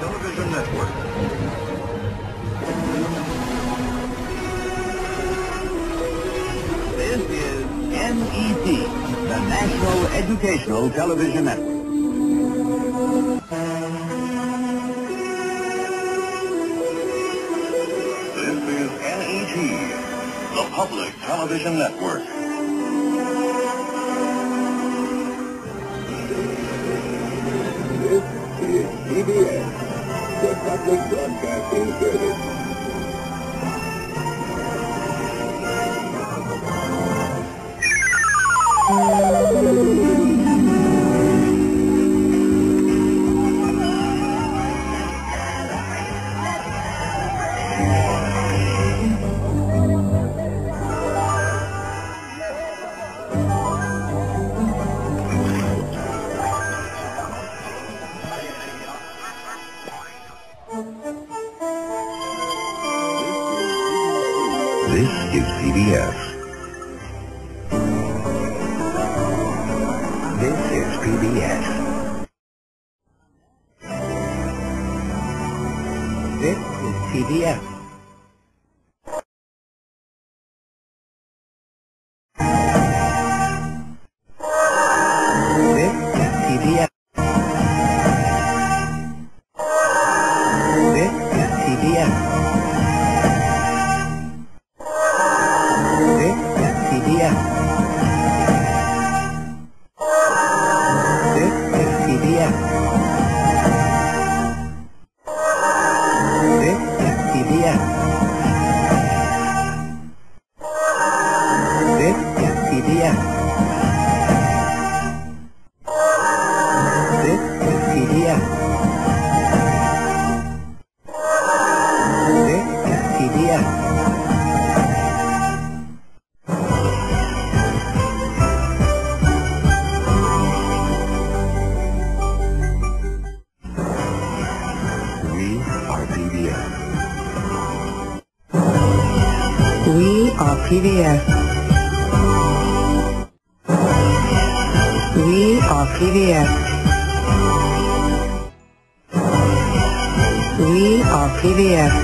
Television Network. This is NET, the National Educational Television Network. This is NET, the Public Television Network. This is PBS, the Public Broadcasting Service. This is PBS. This is PBS. This is PBS. This is PBS. This is PBS. This is PBS. This is PBS. This is PBS. This is PBS. This is PBS. This is PBS. We are PBS. We are PBS. We are PBS.